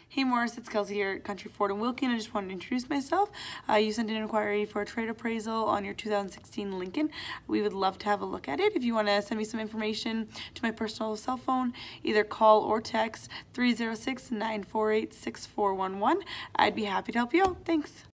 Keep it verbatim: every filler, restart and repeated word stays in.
Hey Morris, it's Kelsey here at Country Ford and Wilkie. I just wanted to introduce myself. Uh, you sent an inquiry for a trade appraisal on your two thousand sixteen Lincoln. We would love to have a look at it. If you want to send me some information to my personal cell phone, either call or text three zero six, nine four eight, six four one one. I'd be happy to help you out. Thanks.